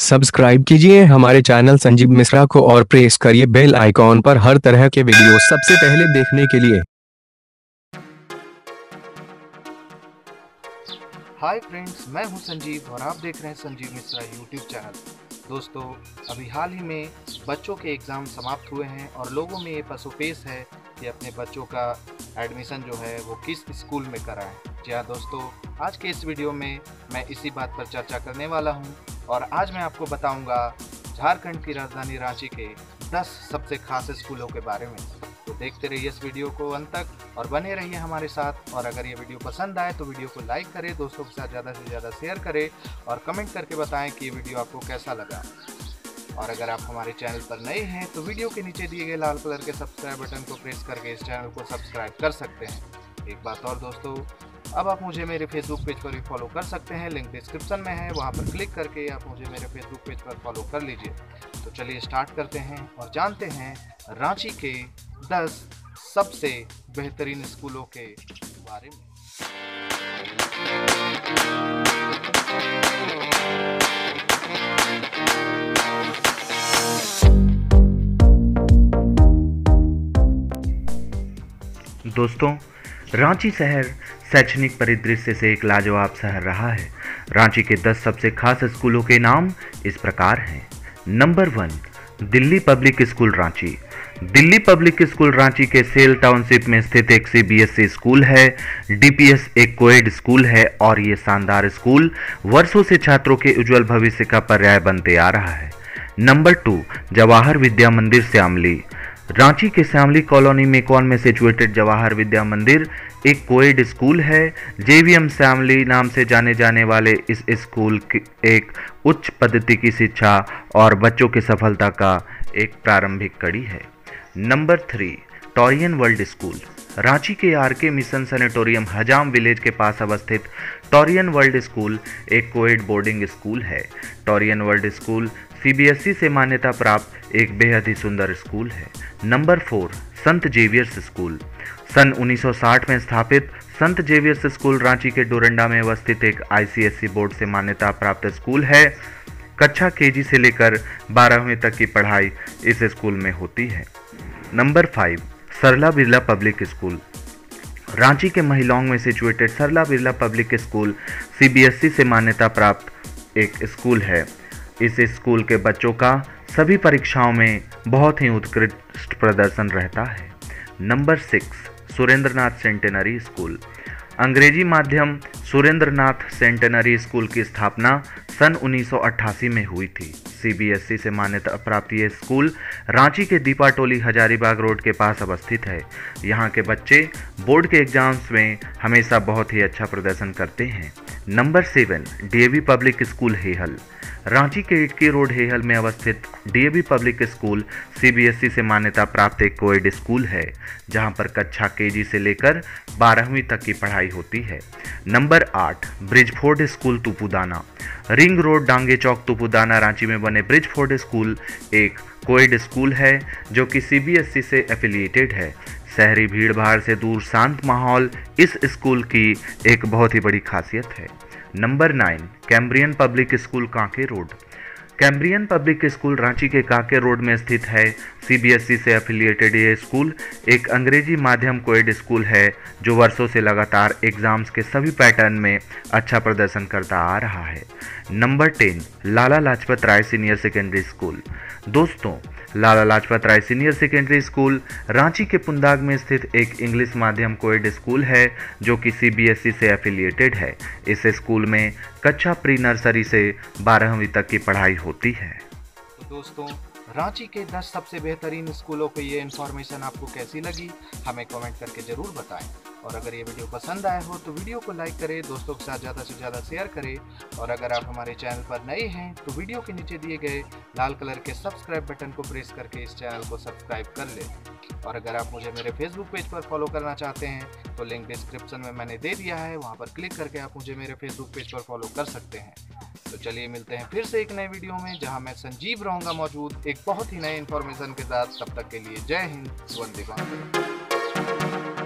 Subscribe कीजिए हमारे channel Sanjeev Mishra को और प्रेस करिए बेल आइकॉन पर हर तरह के वीडियो सबसे पहले देखने के लिए। हाय फ्रेंड्स, मैं हूं संजीव और आप देख रहे हैं संजीव मिश्रा यूट्यूब चैनल। दोस्तों, अभी हाल ही में बच्चों के एग्ज़ाम समाप्त हुए हैं और लोगों में ये पसोपेश है कि अपने बच्चों का एडमिशन जो है वो किस स्कूल में कराएं। जी हाँ दोस्तों, आज के इस वीडियो में मैं इसी बात पर चर्चा करने वाला हूं और आज मैं आपको बताऊंगा झारखंड की राजधानी रांची के 10 सबसे खास स्कूलों के बारे में। तो देखते रहिए इस वीडियो को अंत तक और बने रहिए हमारे साथ। और अगर ये वीडियो पसंद आए तो वीडियो को लाइक करें, दोस्तों के साथ ज़्यादा से ज़्यादा शेयर करें और कमेंट करके बताएं कि ये वीडियो आपको कैसा लगा। और अगर आप हमारे चैनल पर नए हैं तो वीडियो के नीचे दिए गए लाल कलर के सब्सक्राइब बटन को प्रेस करके इस चैनल को सब्सक्राइब कर सकते हैं। एक बात और दोस्तों, अब आप मुझे मेरे फेसबुक पेज पर भी फॉलो कर सकते हैं, लिंक डिस्क्रिप्शन में है, वहां पर क्लिक करके आप मुझे मेरे फेसबुक पेज पर फॉलो कर लीजिए। तो चलिए स्टार्ट करते हैं और जानते हैं रांची के 10 सबसे बेहतरीन स्कूलों के बारे में। दोस्तों, रांची शहर शैक्षणिक परिदृश्य से एक लाजवाब शहर रहा है। रांची के 10 सबसे खास स्कूलों के नाम इस प्रकार हैं। Number 1, Delhi public school Ranchi. Delhi public school Ranchi के सेल टाउनशिप में स्थित एक सीबीएसई स्कूल है। डीपीएस एक कोएड स्कूल है और ये शानदार स्कूल वर्षों से छात्रों के उज्जवल भविष्य का पर्याय बनते आ रहा है। नंबर 2, जवाहर विद्या मंदिर श्यामली। रांची के श्यामली कॉलोनी मेकॉन में सिचुएटेड जवाहर विद्या मंदिर एक कोएड स्कूल है। जेवीएम श्यामली नाम से जाने जाने वाले इस स्कूल की एक उच्च पद्धति की शिक्षा और बच्चों की सफलता का एक प्रारंभिक कड़ी है। Number 3, Taurian world school. Ranchi के RK mission sanatorium Hazam village के पास अवस्थित टॉरियन वर्ल्ड स्कूल एक कोएड बोर्डिंग स्कूल है। टॉरियन वर्ल्ड स्कूल सीबीएसई से मान्यता प्राप्त एक बेहद ही सुंदर स्कूल है। नंबर 4, संत जेवियर्स स्कूल। सन 1960 में स्थापित संत जेवियर्स स्कूल रांची के डोरंडा में अवस्थित एक आईसीएसई बोर्ड से मान्यता प्राप्त स्कूल है। कक्षा केजी से लेकर 12वीं तक की पढ़ाई इस स्कूल में होती है। Number 5, Sarla Birla public school. Ranchi के महिलोंग में situated Sarla Birla public school CBSE से मान्यता प्राप्त एक स्कूल है। इस स्कूल के बच्चों का सभी परीक्षाओं में बहुत ही उत्कृष्ट प्रदर्शन रहता है। Number 6, Surendranath centenary school. अंग्रेजी माध्यम सुरेंद्रनाथ सेंटेनरी स्कूल की स्थापना सन 1988 में हुई थी। सीबीएसई से मान्यता प्राप्त ये स्कूल रांची के दीपाटोली हजारीबाग रोड के पास अवस्थित है। यहाँ के बच्चे बोर्ड के एग्जाम्स में हमेशा बहुत ही अच्छा प्रदर्शन करते हैं। Number 7, DAV public school Hehal. Ranchi के इटकी रोड हेहल में अवस्थित डीएवी पब्लिक स्कूल सीबीएसई से मान्यता प्राप्त एक कोएड स्कूल है, जहां पर कक्षा केजी से लेकर 12वीं तक की पढ़ाई होती है। Number 8, Bridgeford school Tupudana. Ring road Dange chowk Tupudana Ranchi में बने ब्रिजफोर्ड स्कूल एक कोएड स्कूल है जो कि सीबीएसई से एफिलिएटेड है। शहरी भीड़ भाड़ से दूर शांत माहौल इस स्कूल की एक बहुत ही बड़ी खासियत है। Number 9, Cambrian public school Kanke road. Cambrian public school Ranchi के कांके रोड में स्थित है। सीबीएसई से एफिलिएटेड ये स्कूल एक अंग्रेजी माध्यम कोएड स्कूल है जो वर्षों से लगातार एग्जाम्स के सभी पैटर्न में अच्छा प्रदर्शन करता आ रहा है। Number 10, Lala Lajpat Rai senior secondary school. दोस्तों, Lala Lajpat Rai senior secondary school Ranchi के पुंदाग में स्थित एक इंग्लिश माध्यम कोएड स्कूल है जो कि सीबीएसई से एफिलिएटेड है। इस स्कूल में कक्षा प्री नर्सरी से 12वीं तक की पढ़ाई होती है। तो दोस्तों, रांची के 10 सबसे बेहतरीन स्कूलों की ये इन्फॉर्मेशन आपको कैसी लगी हमें कमेंट करके ज़रूर बताएं। और अगर ये वीडियो पसंद आया हो तो वीडियो को लाइक करें, दोस्तों के साथ ज़्यादा से ज़्यादा शेयर करें। और अगर आप हमारे चैनल पर नए हैं तो वीडियो के नीचे दिए गए लाल कलर के सब्सक्राइब बटन को प्रेस करके इस चैनल को सब्सक्राइब कर लें। और अगर आप मुझे मेरे फेसबुक पेज पर फॉलो करना चाहते हैं तो लिंक डिस्क्रिप्शन में मैंने दे दिया है, वहाँ पर क्लिक करके आप मुझे मेरे फेसबुक पेज पर फॉलो कर सकते हैं। तो चलिए मिलते हैं फिर से एक नए वीडियो में, जहां मैं संजीव रहूंगा मौजूद एक बहुत ही नए इन्फॉर्मेशन के साथ। तब तक के लिए जय हिंद, वंदे मातरम।